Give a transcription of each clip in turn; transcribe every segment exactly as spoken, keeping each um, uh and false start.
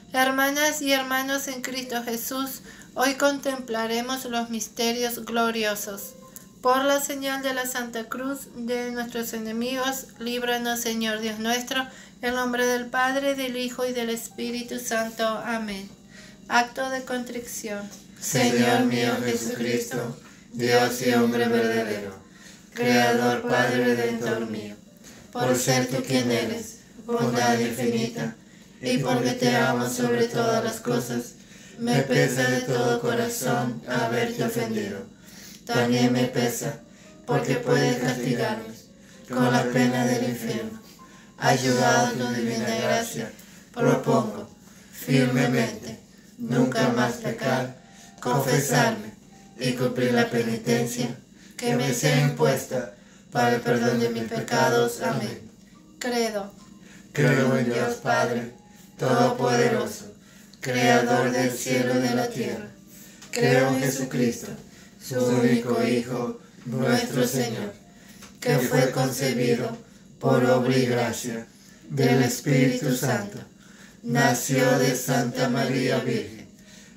Hermanas y hermanos en Cristo Jesús, hoy contemplaremos los misterios gloriosos. Por la señal de la Santa Cruz de nuestros enemigos, líbranos, Señor Dios nuestro, en nombre del Padre, del Hijo y del Espíritu Santo. Amén. Acto de contrición. Señor mío Jesucristo, Dios y hombre verdadero, Creador, Padre, Redentor mío, por ser tú quien eres, bondad infinita, y porque te amo sobre todas las cosas, me pesa de todo corazón haberte ofendido. También me pesa, porque puedes castigarme con la pena del infierno. Ayudado tu divina gracia, propongo firmemente nunca más pecar, confesarme y cumplir la penitencia que me sea impuesta para el perdón de mis pecados. Amén. Credo. Creo en Dios Padre Todopoderoso, Creador del cielo y de la tierra. Creo en Jesucristo, su único Hijo, nuestro Señor, que fue concebido por obra y gracia del Espíritu Santo. Nació de Santa María Virgen,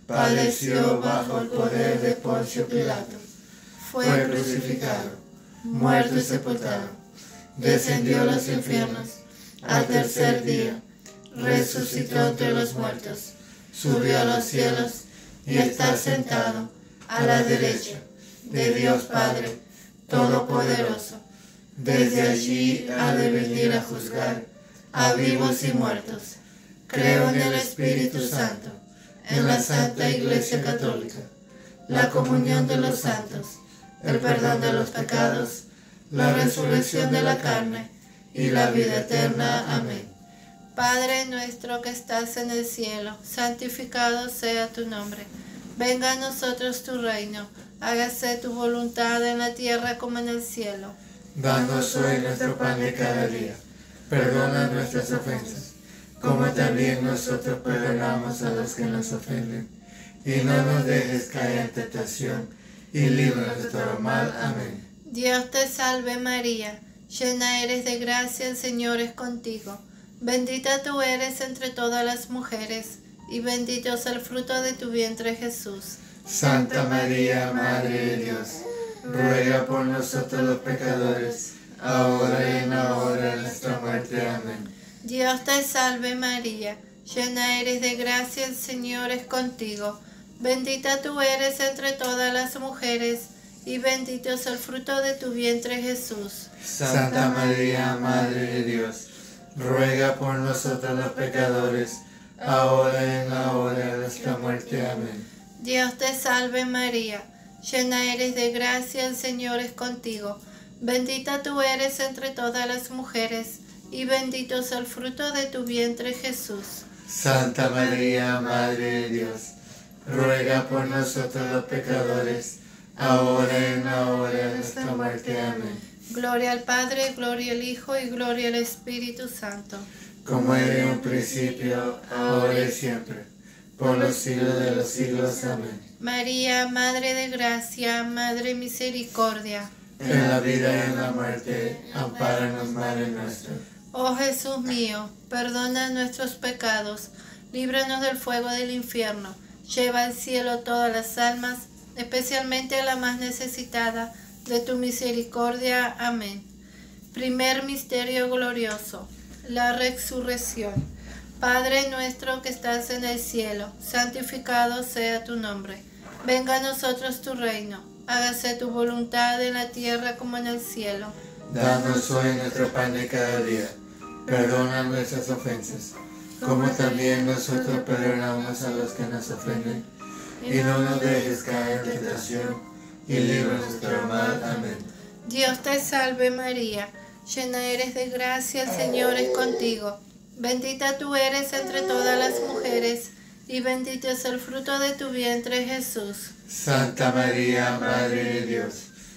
padeció bajo el poder de Poncio Pilato, fue crucificado, muerto y sepultado, descendió a los infiernos, al tercer día resucitó entre los muertos, subió a los cielos y está sentado a la derecha de Dios Padre Todopoderoso. Desde allí ha de venir a juzgar a vivos y muertos. Creo en el Espíritu Santo, en la Santa Iglesia Católica, la comunión de los santos, el perdón de los pecados, la resurrección de la carne y la vida eterna. Amén. Padre nuestro que estás en el cielo, santificado sea tu nombre. Venga a nosotros tu reino, hágase tu voluntad en la tierra como en el cielo. Danos hoy nuestro pan de cada día. Perdona nuestras ofensas, como también nosotros perdonamos a los que nos ofenden. Y no nos dejes caer en tentación, y líbranos de todo mal. Amén. Dios te salve María, llena eres de gracia, el Señor es contigo. Bendita tú eres entre todas las mujeres, y bendito es el fruto de tu vientre Jesús. Santa María, Madre de Dios, ruega por nosotros los pecadores, ahora y en la hora de nuestra muerte. Amén. Dios te salve María, llena eres de gracia, el Señor es contigo. Bendita tú eres entre todas las mujeres, y bendito es el fruto de tu vientre Jesús. Santa María, Madre de Dios, ruega por nosotros los pecadores, ahora y en la hora de nuestra muerte. Amén. Dios te salve María, llena eres de gracia, el Señor es contigo. Bendita tú eres entre todas las mujeres, y bendito es el fruto de tu vientre Jesús. Santa María, Madre de Dios, ruega por nosotros los pecadores, ahora y en la hora de nuestra muerte. Amén. Gloria al Padre, gloria al Hijo y gloria al Espíritu Santo. Como era en un principio, ahora y siempre, por los siglos de los siglos. Amén. María, Madre de Gracia, Madre de Misericordia, en la vida y en la muerte, ampáranos, Madre nuestra. Oh Jesús mío, perdona nuestros pecados, líbranos del fuego del infierno, lleva al cielo todas las almas, especialmente a la más necesitada de tu misericordia. Amén. Primer misterio glorioso, la resurrección. Padre nuestro que estás en el cielo, santificado sea tu nombre. Venga a nosotros tu reino, hágase tu voluntad en la tierra como en el cielo. Danos hoy nuestro pan de cada día. Perdona nuestras ofensas, como también nosotros perdonamos a los que nos ofenden. Y no nos dejes caer en tentación, y líbranos del mal. Amén. Dios te salve María, llena eres de gracia, el Señor es contigo. Bendita tú eres entre todas las mujeres, y bendito es el fruto de tu vientre Jesús. Santa María, Madre de Dios,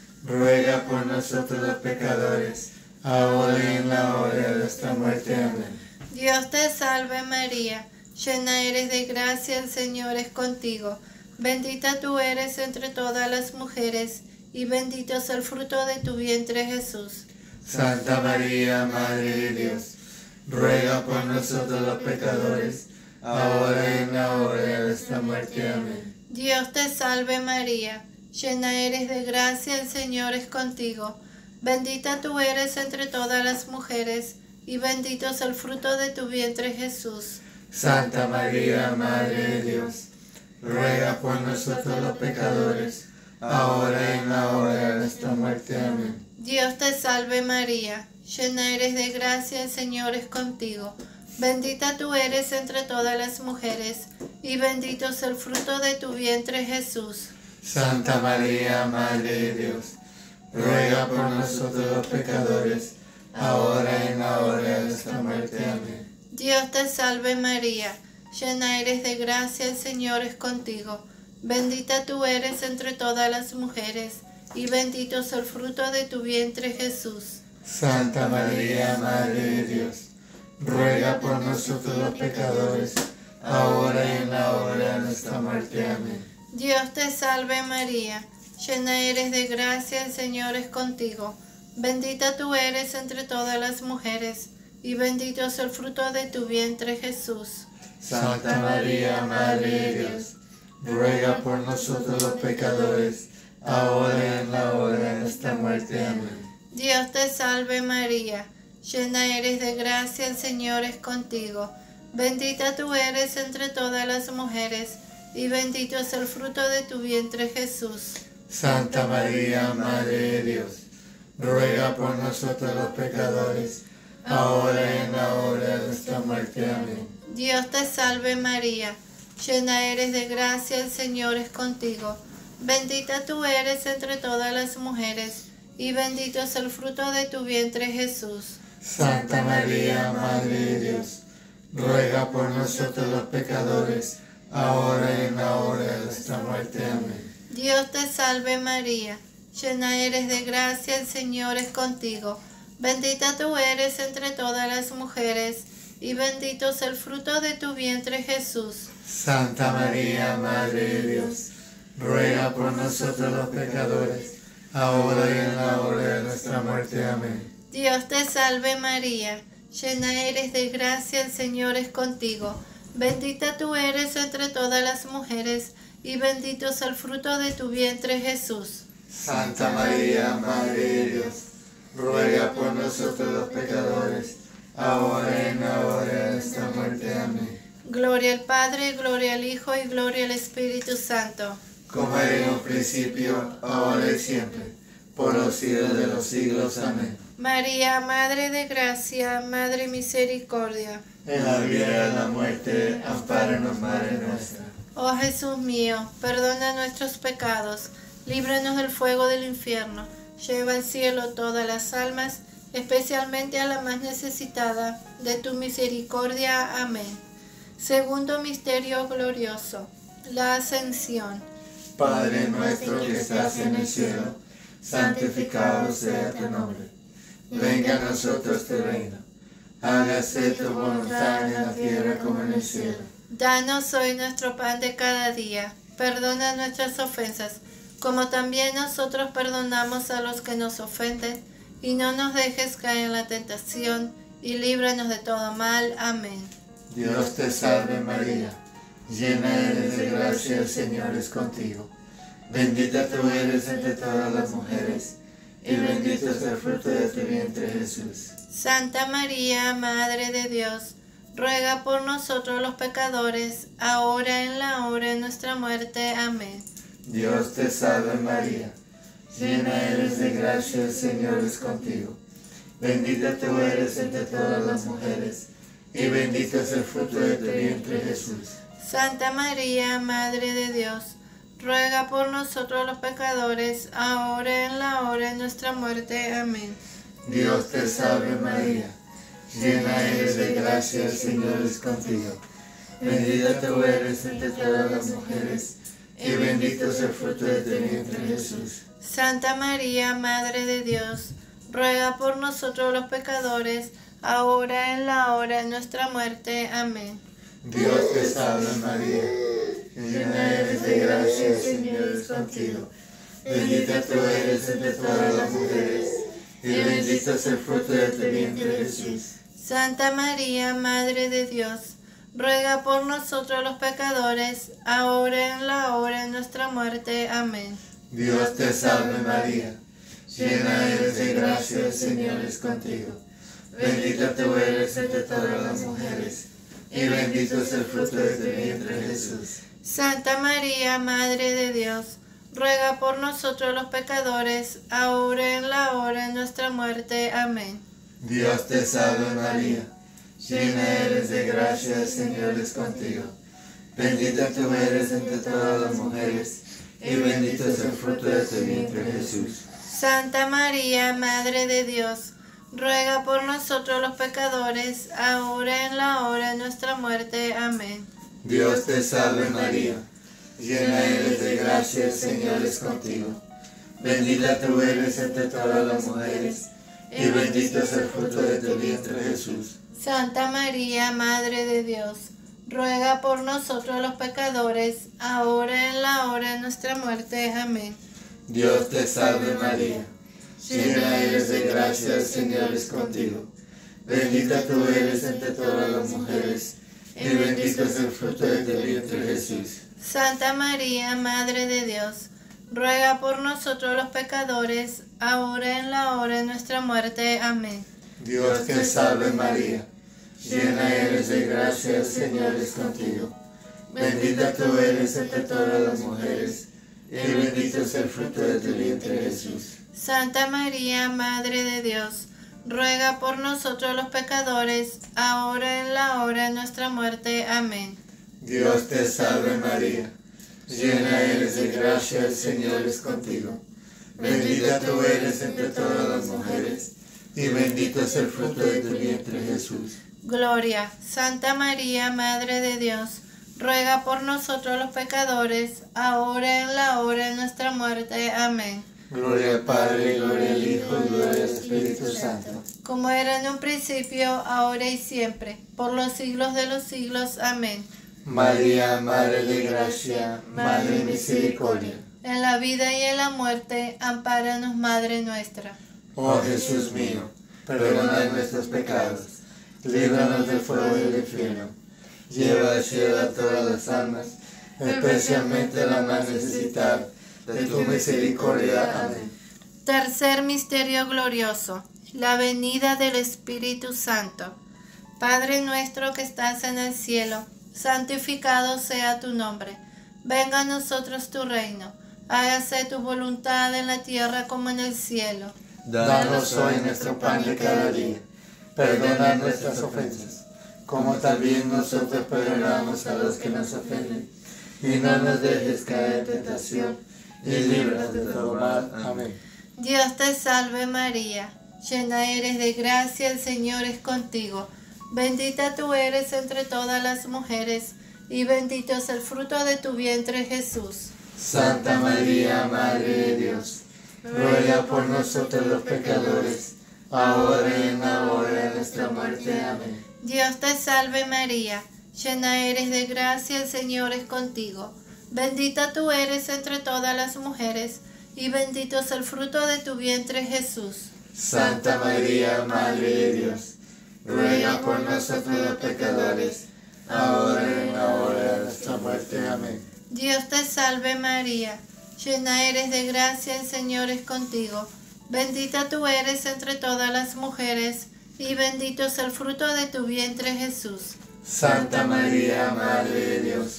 ruega por nosotros los pecadores, ahora y en la hora de nuestra muerte. Amén. Dios te salve María, llena eres de gracia, el Señor es contigo. Bendita tú eres entre todas las mujeres, y bendito es el fruto de tu vientre Jesús. Santa María, Madre de Dios, ruega por nosotros los pecadores, ahora y en la hora de nuestra muerte. Amén. Dios te salve María, llena eres de gracia, el Señor es contigo. Bendita tú eres entre todas las mujeres, y bendito es el fruto de tu vientre Jesús. Santa María, Madre de Dios, ruega por nosotros los pecadores, ahora y en la hora de nuestra muerte. Amén. Dios te salve María, llena eres de gracia, el Señor es contigo. Bendita tú eres entre todas las mujeres, y bendito es el fruto de tu vientre Jesús. Santa María, Madre de Dios, ruega por nosotros los pecadores, ahora y en la hora de nuestra muerte. Amén. Dios te salve María, llena eres de gracia, el Señor es contigo. Bendita tú eres entre todas las mujeres, y bendito es el fruto de tu vientre Jesús. Santa María, Madre de Dios, ruega por nosotros los pecadores, ahora y en la hora de nuestra muerte. Amén. Dios te salve María, llena eres de gracia, el Señor es contigo. Bendita tú eres entre todas las mujeres, y bendito es el fruto de tu vientre Jesús. Santa María, Madre de Dios, ruega por nosotros los pecadores, ahora y en la hora de nuestra muerte. Amén. Dios te salve María, llena eres de gracia, el Señor es contigo. Bendita tú eres entre todas las mujeres, y bendito es el fruto de tu vientre Jesús. Santa María, Madre de Dios, ruega por nosotros los pecadores, ahora y en la hora de nuestra muerte. Amén. Dios te salve María, llena eres de gracia, el Señor es contigo. Bendita tú eres entre todas las mujeres, y bendito es el fruto de tu vientre Jesús. Santa María, Madre de Dios, ruega por nosotros los pecadores, ahora y en la hora de nuestra muerte. Amén. Dios te salve María, llena eres de gracia, el Señor es contigo. Bendita tú eres entre todas las mujeres, y bendito es el fruto de tu vientre Jesús. Santa María, Madre de Dios, ruega por nosotros los pecadores, ahora y en la hora de nuestra muerte. Amén. Dios te salve María, llena eres de gracia, el Señor es contigo. Bendita tú eres entre todas las mujeres, y bendito es el fruto de tu vientre Jesús. Santa María, Madre de Dios, ruega por nosotros los pecadores, ahora y en la hora de nuestra muerte. Amén. Gloria al Padre, gloria al Hijo y gloria al Espíritu Santo. Como era en un principio, ahora y siempre, por los siglos de los siglos. Amén. María, Madre de Gracia, Madre Misericordia. En la vida y en la muerte, ampáranos, Madre nuestra. Oh Jesús mío, perdona nuestros pecados, líbranos del fuego del infierno, lleva al cielo todas las almas, especialmente a la más necesitada de tu misericordia. Amén. Segundo misterio glorioso, la ascensión. Padre nuestro que estás en el cielo, santificado sea tu nombre. Venga a nosotros tu reino. Hágase tu voluntad en la tierra como en el cielo. Danos hoy nuestro pan de cada día. Perdona nuestras ofensas, como también nosotros perdonamos a los que nos ofenden. Y no nos dejes caer en la tentación, y líbranos de todo mal. Amén. Dios te salve María, llena eres de gracia, el Señor es contigo. Bendita tú eres entre todas las mujeres, y bendito es el fruto de tu vientre Jesús. Santa María, Madre de Dios, ruega por nosotros los pecadores, ahora y en la hora de nuestra muerte. Amén. Dios te salve María, llena eres de gracia, el Señor es contigo. Bendita tú eres entre todas las mujeres, y bendito es el fruto de tu vientre Jesús. Santa María, Madre de Dios, ruega por nosotros los pecadores, ahora y en la hora de nuestra muerte. Amén. Dios te salve María, llena eres de gracia, el Señor es contigo. Bendita tú eres entre todas las mujeres, y bendito es el fruto de tu vientre Jesús. Santa María, Madre de Dios, ruega por nosotros los pecadores, ahora y en la hora de nuestra muerte. Amén. Dios te salve María, llena eres de gracia, el Señor es contigo. Bendita tú eres entre todas las mujeres, y bendito es el fruto de tu vientre Jesús. Santa María, Madre de Dios, ruega por nosotros los pecadores, ahora y en la hora de nuestra muerte. Amén. Dios te salve María, llena eres de gracia, el Señor es contigo. Bendita tú eres entre todas las mujeres, y bendito es el fruto de tu vientre Jesús. Santa María, Madre de Dios, ruega por nosotros los pecadores, ahora y en la hora de nuestra muerte. Amén. Dios te salve María, llena eres de gracia, el Señor es contigo. Bendita tú eres entre todas las mujeres, y bendito es el fruto de tu vientre Jesús. Santa María, Madre de Dios, ruega por nosotros los pecadores, ahora y en la hora de nuestra muerte. Amén. Dios te salve María, llena eres de gracia, el Señor es contigo. Bendita tú eres entre todas las mujeres, y bendito es el fruto de tu vientre Jesús. Santa María, Madre de Dios, ruega por nosotros los pecadores, ahora y en la hora de nuestra muerte. Amén. Dios te salve María, llena eres de gracia, el Señor es contigo. Bendita tú eres entre todas las mujeres, y bendito es el fruto de tu vientre Jesús. Santa María, Madre de Dios, ruega por nosotros los pecadores, ahora y en la hora de nuestra muerte. Amén. Dios te salve María, llena eres de gracia, el Señor es contigo. Bendita tú eres entre todas las mujeres, y bendito es el fruto de tu vientre Jesús. Santa María, Madre de Dios, ruega por nosotros los pecadores, ahora y en la hora de nuestra muerte. Amén. Dios te salve María, llena eres de gracia, el Señor es contigo. Bendita tú eres entre todas las mujeres, y bendito es el fruto de tu vientre Jesús. Gloria. Santa María, Madre de Dios, ruega por nosotros los pecadores, ahora y en la hora de nuestra muerte. Amén. Gloria al Padre, gloria al Hijo, y gloria al Espíritu Santo. Como era en un principio, ahora y siempre, por los siglos de los siglos. Amén. María, Madre de Gracia, Madre de Misericordia. En la vida y en la muerte, ampáranos, Madre nuestra. Oh Jesús mío, perdona nuestros pecados, líbranos del fuego del infierno, lleva al cielo a todas las almas, especialmente a la más necesitada de tu misericordia. Amén. Tercer misterio glorioso, la venida del Espíritu Santo. Padre nuestro que estás en el cielo, santificado sea tu nombre. Venga a nosotros tu reino. Hágase tu voluntad en la tierra como en el cielo. Danos hoy nuestro pan de cada día. Perdona nuestras ofensas, como también nosotros perdonamos a los que nos ofenden. Y no nos dejes caer en tentación, y líbranos de todo mal. Amén. Dios te salve María, llena eres de gracia, el Señor es contigo. Bendita tú eres entre todas las mujeres, y bendito es el fruto de tu vientre Jesús. Santa María, Madre de Dios, ruega por nosotros los pecadores, ahora y en la hora de nuestra muerte. Amén. Dios te salve María, llena eres de gracia, el Señor es contigo. Bendita tú eres entre todas las mujeres, y bendito es el fruto de tu vientre Jesús. Santa María, Madre de Dios, ruega por nosotros los pecadores, ahora y en la hora de nuestra muerte. Amén. Dios te salve María, llena eres de gracia, el Señor es contigo. Bendita tú eres entre todas las mujeres, y bendito es el fruto de tu vientre Jesús. Santa María, Madre de Dios,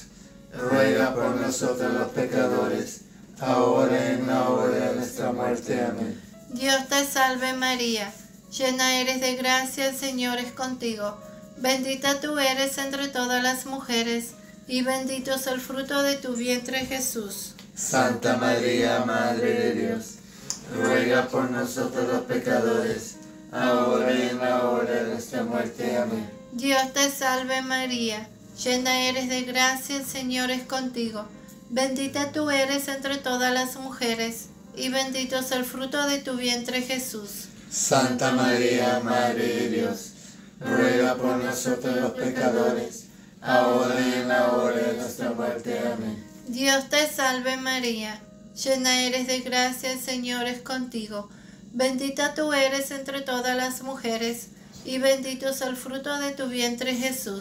ruega por nosotros los pecadores, ahora y en la hora de nuestra muerte. Amén. Dios te salve María, llena eres de gracia, el Señor es contigo. Bendita tú eres entre todas las mujeres, y bendito es el fruto de tu vientre Jesús. Santa María, Madre de Dios, ruega por nosotros los pecadores, ahora y en la hora de nuestra muerte. Amén. Dios te salve María, llena eres de gracia, el Señor es contigo. Bendita tú eres entre todas las mujeres, y bendito es el fruto de tu vientre Jesús. Santa María, Madre de Dios, ruega por nosotros los pecadores, ahora y en la hora de nuestra muerte. Amén. Dios te salve María, llena eres de gracia, el Señor es contigo. Bendita tú eres entre todas las mujeres, y bendito es el fruto de tu vientre Jesús.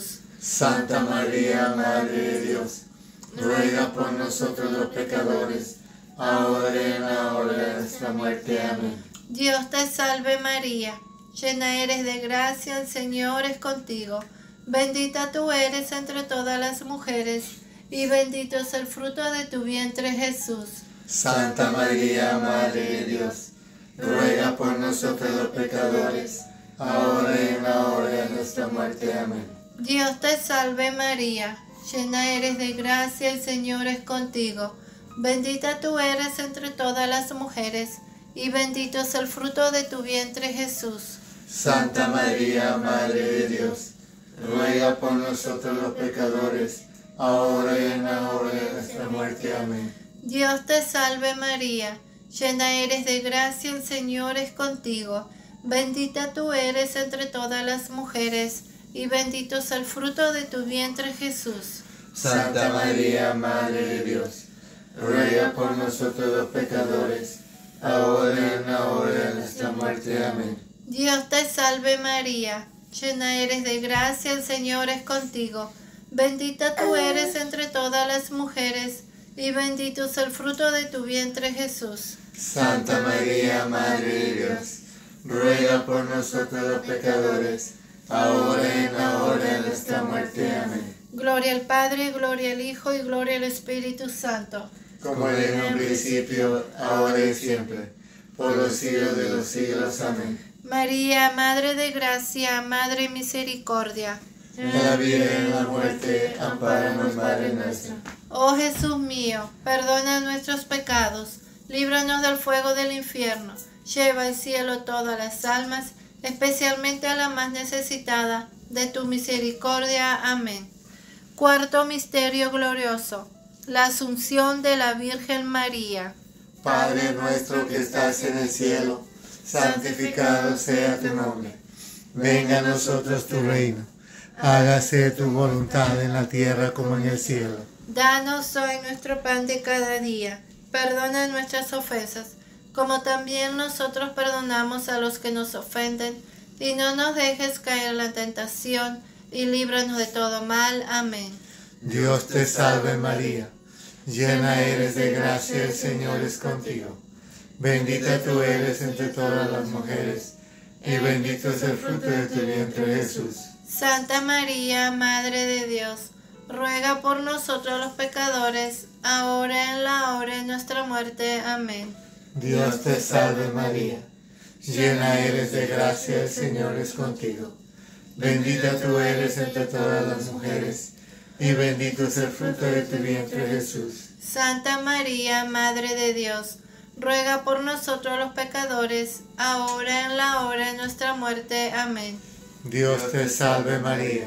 Santa María, Madre de Dios, ruega por nosotros los pecadores, ahora y en la hora de nuestra muerte. Amén. Dios te salve María, llena eres de gracia, el Señor es contigo. Bendita tú eres entre todas las mujeres, y bendito es el fruto de tu vientre Jesús. Santa María, Madre de Dios, ruega por nosotros los pecadores, ahora y en la hora de nuestra muerte. Amén. Dios te salve María, llena eres de gracia, el Señor es contigo. Bendita tú eres entre todas las mujeres, y bendito es el fruto de tu vientre Jesús. Santa María, Madre de Dios, ruega por nosotros los pecadores, ahora y en la hora de nuestra muerte. Amén. Dios te salve María, llena eres de gracia, el Señor es contigo. Bendita tú eres entre todas las mujeres, y bendito es el fruto de tu vientre Jesús. Santa María, Madre de Dios, ruega por nosotros los pecadores, ahora y en la hora de nuestra muerte. Amén. Dios te salve María, llena eres de gracia, el Señor es contigo. Bendita tú eres entre todas las mujeres, y bendito es el fruto de tu vientre Jesús. Santa María, Madre de Dios, ruega por nosotros los pecadores, ahora y en la hora de nuestra muerte. Amén. Gloria al Padre, gloria al Hijo y gloria al Espíritu Santo. Como era en un principio, ahora y siempre, por los siglos de los siglos. Amén. María, Madre de Gracia, Madre de Misericordia, en la vida y en la muerte, ampáranos, Madre nuestra. Oh Jesús mío, perdona nuestros pecados, líbranos del fuego del infierno, lleva al cielo todas las almas, especialmente a la más necesitada de tu misericordia. Amén. Cuarto misterio glorioso, la Asunción de la Virgen María. Padre nuestro que estás en el cielo, santificado sea tu nombre. Venga a nosotros tu reino. Hágase tu voluntad en la tierra como en el cielo. Danos hoy nuestro pan de cada día. Perdona nuestras ofensas, como también nosotros perdonamos a los que nos ofenden. Y no nos dejes caer en la tentación, y líbranos de todo mal. Amén. Dios te salve María, llena eres de gracia, el Señor es contigo. Bendita tú eres entre todas las mujeres, y bendito es el fruto de tu vientre Jesús. Santa María, Madre de Dios, ruega por nosotros los pecadores, ahora y en la hora de nuestra muerte. Amén. Dios te salve María, llena eres de gracia, el Señor es contigo. Bendita tú eres entre todas las mujeres, y bendito es el fruto de tu vientre Jesús. Santa María, Madre de Dios, ruega por nosotros los pecadores, ahora y en la hora de nuestra muerte. Amén. Dios te salve María,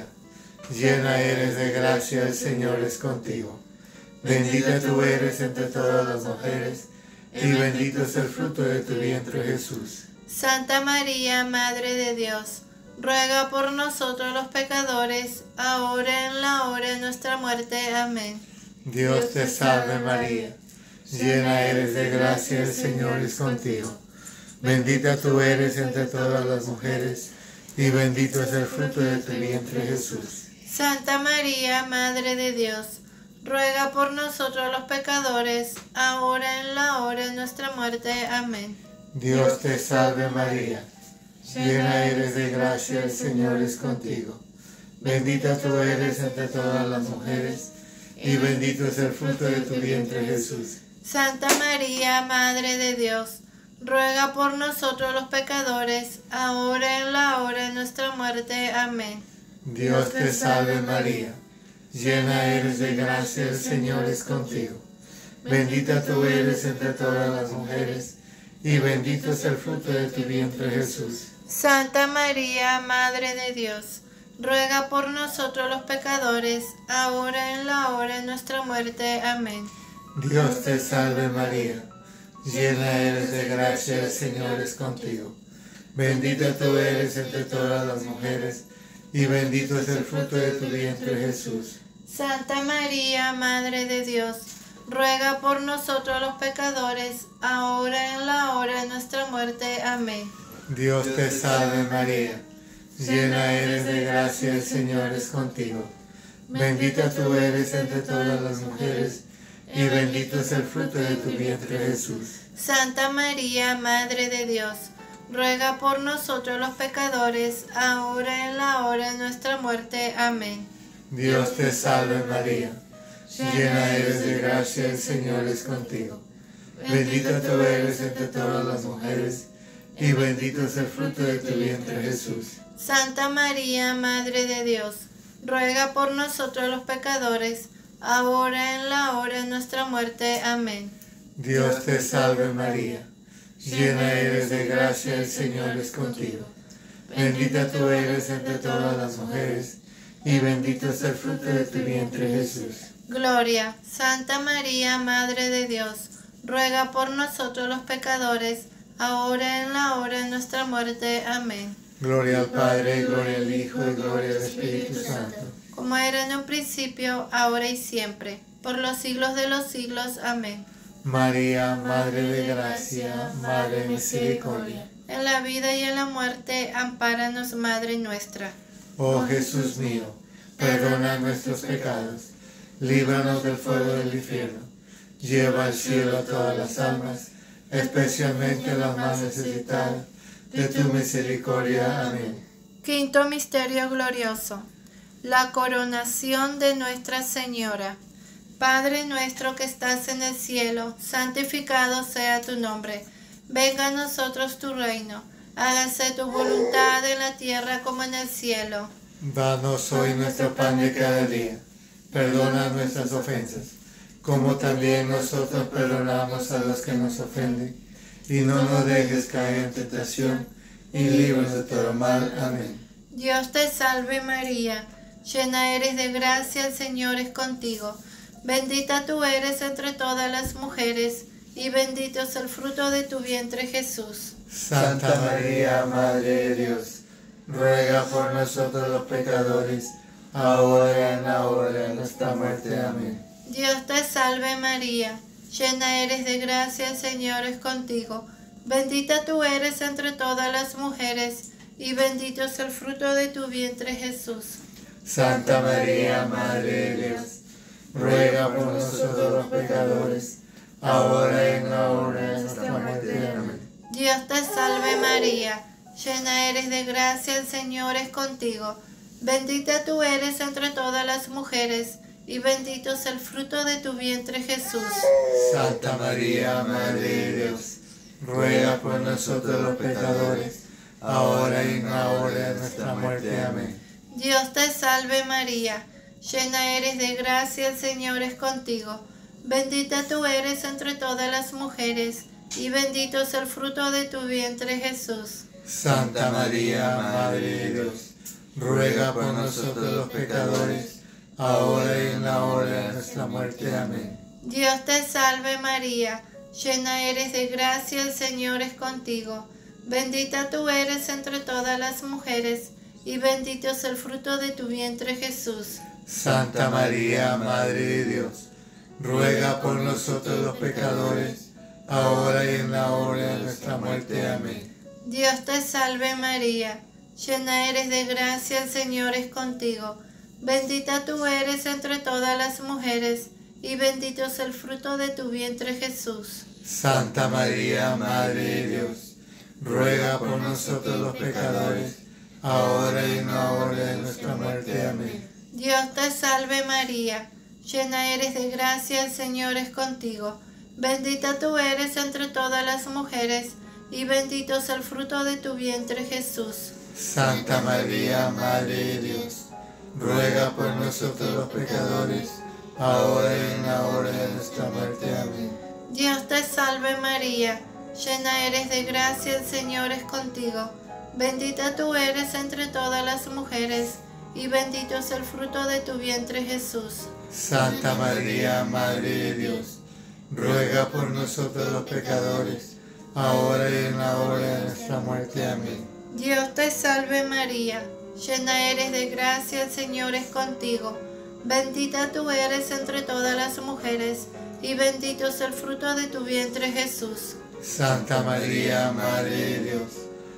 llena eres de gracia, el Señor es contigo. Bendita tú eres entre todas las mujeres, y bendito es el fruto de tu vientre Jesús. Santa María, Madre de Dios, ruega por nosotros los pecadores, ahora y en la hora de nuestra muerte. Amén. Dios te salve María, llena eres de gracia, el Señor es contigo. Bendita tú eres entre todas las mujeres, y bendito es el fruto de tu vientre Jesús. Santa María, Madre de Dios, ruega por nosotros los pecadores, ahora y en la hora de nuestra muerte. Amén. Dios te salve María, llena eres de gracia, el Señor es contigo. Bendita tú eres entre todas las mujeres, y bendito es el fruto de tu vientre Jesús. Santa María, Madre de Dios, ruega por nosotros los pecadores, ahora y en la hora de nuestra muerte. Amén. Dios te salve María, llena eres de gracia, el Señor es contigo. Bendita tú eres entre todas las mujeres, y bendito es el fruto de tu vientre Jesús. Santa María, Madre de Dios, ruega por nosotros los pecadores, ahora y en la hora de nuestra muerte. Amén. Dios te salve María, llena eres de gracia, el Señor es contigo. Bendita tú eres entre todas las mujeres, y bendito es el fruto de tu vientre Jesús. Santa María, Madre de Dios, ruega por nosotros los pecadores, ahora y en la hora de nuestra muerte. Amén. Dios te salve María, llena eres de gracia, el Señor es contigo. Bendita tú eres entre todas las mujeres, y bendito es el fruto de tu vientre, Jesús. Santa María, Madre de Dios, ruega por nosotros los pecadores, ahora y en la hora de nuestra muerte. Amén. Dios te salve María, llena eres de gracia, el Señor es contigo. Bendita tú eres entre todas las mujeres, y bendito es el fruto de tu vientre, Jesús. Santa María, Madre de Dios, ruega por nosotros los pecadores, ahora y en la hora de nuestra muerte. Amén. Dios te salve María, llena eres de gracia, el Señor es contigo. Bendita tú eres entre todas las mujeres, y bendito es el fruto de tu vientre, Jesús. Gloria, Santa María, Madre de Dios, ruega por nosotros los pecadores, ahora y en la hora de nuestra muerte. Amén. Gloria al Padre, gloria al Hijo, y gloria al Espíritu Santo. Como era en un principio, ahora y siempre, por los siglos de los siglos. Amén. María, Madre de gracia, Madre de misericordia. En la vida y en la muerte, ampáranos, Madre nuestra. Oh Jesús mío, perdona nuestros pecados, líbranos del fuego del infierno, lleva al cielo a todas las almas, especialmente a las más necesitadas de tu misericordia. Amén. Quinto misterio glorioso: la coronación de Nuestra Señora. Padre nuestro que estás en el cielo, santificado sea tu nombre. Venga a nosotros tu reino. Hágase tu voluntad en la tierra como en el cielo. Danos hoy nuestro pan de cada día. Perdona nuestras ofensas, como también nosotros perdonamos a los que nos ofenden. Y no nos dejes caer en tentación, y líbranos de todo mal. Amén. Dios te salve María, llena eres de gracia, el Señor es contigo. Bendita tú eres entre todas las mujeres, y bendito es el fruto de tu vientre, Jesús. Santa María, Madre de Dios, ruega por nosotros los pecadores, ahora y en la hora de nuestra muerte. Amén. Dios te salve María, llena eres de gracia, el Señor es contigo. Bendita tú eres entre todas las mujeres, y bendito es el fruto de tu vientre, Jesús. Santa María, Madre de Dios, ruega por nosotros los pecadores, ahora y en la hora de nuestra muerte. Amén. Dios te salve María, llena eres de gracia, el Señor es contigo. Bendita tú eres entre todas las mujeres, y bendito es el fruto de tu vientre, Jesús. Santa María, Madre de Dios, ruega por nosotros los pecadores, ahora y en la hora de nuestra muerte. Amén. Dios te salve María, llena eres de gracia, el Señor es contigo. Bendita tú eres entre todas las mujeres, y bendito es el fruto de tu vientre, Jesús. Santa María, Madre de Dios, ruega por nosotros los pecadores, ahora y en la hora de nuestra muerte. Amén. Dios te salve María, llena eres de gracia, el Señor es contigo. Bendita tú eres entre todas las mujeres, y bendito es el fruto de tu vientre, Jesús. Santa María, Madre de Dios, ruega por nosotros los pecadores, ahora y en la hora de nuestra muerte. Amén. Dios te salve María, llena eres de gracia, el Señor es contigo. Bendita tú eres entre todas las mujeres, y bendito es el fruto de tu vientre, Jesús. Santa María, Madre de Dios, ruega por nosotros los pecadores, ahora y en la hora de nuestra muerte. Amén. Dios te salve María, llena eres de gracia, el Señor es contigo. Bendita tú eres entre todas las mujeres, y bendito es el fruto de tu vientre, Jesús. Santa María, Madre de Dios, ruega por nosotros los pecadores, ahora y en la hora de nuestra muerte. Amén. Dios te salve María, llena eres de gracia, el Señor es contigo. Bendita tú eres entre todas las mujeres, y bendito es el fruto de tu vientre, Jesús. Santa María, Madre de Dios, ruega por nosotros los pecadores, ahora y en la hora de nuestra muerte. Amén. Dios te salve María, llena eres de gracia, el Señor es contigo. Bendita tú eres entre todas las mujeres, y bendito es el fruto de tu vientre, Jesús. Santa María, Madre de Dios,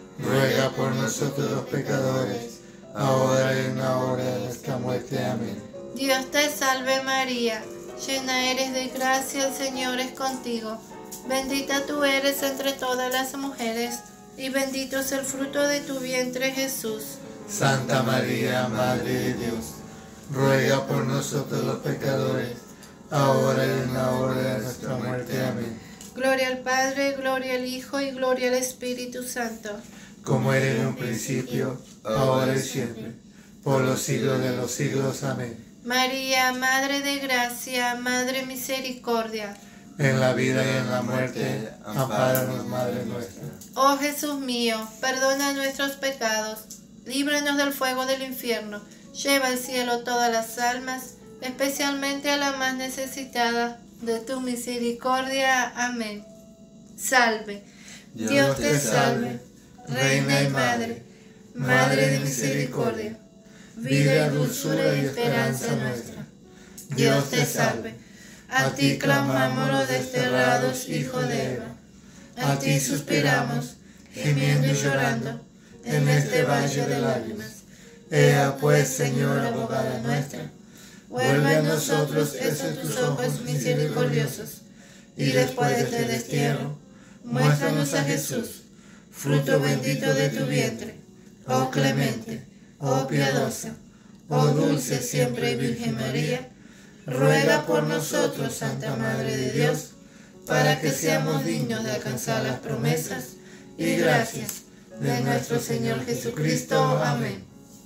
ruega por nosotros los pecadores, ahora y en la hora de nuestra muerte. Amén. Dios te salve María, llena eres de gracia, el Señor es contigo. Bendita tú eres entre todas las mujeres, y bendito es el fruto de tu vientre Jesús. Santa María, Madre de Dios, ruega por nosotros los pecadores, ahora y en la hora de nuestra muerte. Amén. Gloria al Padre, gloria al Hijo y gloria al Espíritu Santo. Como era en un principio, ahora y siempre, por los siglos de los siglos. Amén. María, Madre de Gracia, Madre Misericordia. En la vida y en la muerte, ampáranos, Madre nuestra. Oh Jesús mío, perdona nuestros pecados, líbranos del fuego del infierno, lleva al cielo todas las almas, especialmente a la más necesitada de tu misericordia. Amén. Salve, Dios, Dios te salve, Reina y Madre, Madre de misericordia, vida, dulzura y esperanza nuestra. Dios te salve, a ti clamamos los desterrados hijos de Eva, a ti suspiramos, gimiendo y llorando, en este valle de lágrimas. Ea pues, Señora, abogada nuestra, vuelve a nosotros esos tus ojos misericordiosos, y después de este destierro, muéstranos a Jesús, fruto bendito de tu vientre, oh clemente, oh piadosa, oh dulce siempre Virgen María. Ruega por nosotros, Santa Madre de Dios, para que seamos dignos de alcanzar las promesas y gracias de nuestro Señor Jesucristo. Amén.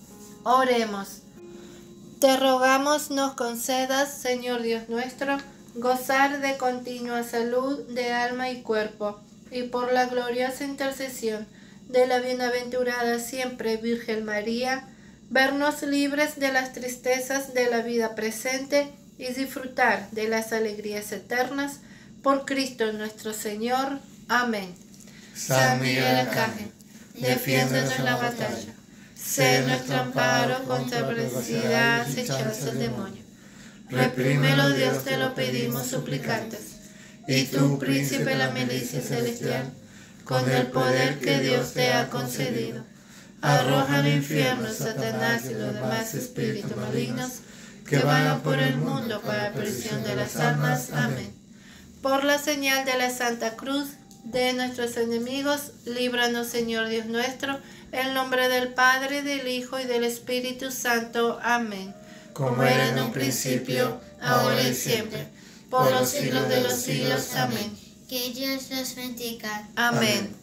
Oremos. Te rogamos nos concedas, Señor Dios nuestro, gozar de continua salud de alma y cuerpo, y por la gloriosa intercesión de la bienaventurada siempre Virgen María, vernos libres de las tristezas de la vida presente y disfrutar de las alegrías eternas, por Cristo nuestro Señor. Amén. San Miguel Arcángel, defiéndonos en la batalla. Sé nuestro amparo contra adversidad, acechanzas del demonio. Reprímelo, Dios, te lo pedimos suplicantes. Y tú, príncipe de la milicia celestial, con el poder que Dios te ha concedido, arroja al infierno a Satanás y los demás espíritus malignos que vagan por el mundo para la perdición de las almas. Amén. Por la señal de la Santa Cruz de nuestros enemigos, líbranos, Señor Dios nuestro, en el nombre del Padre, del Hijo y del Espíritu Santo. Amén. Como era en un principio, ahora y siempre, por los siglos de los siglos. Amén. Que Dios los bendiga. Amén.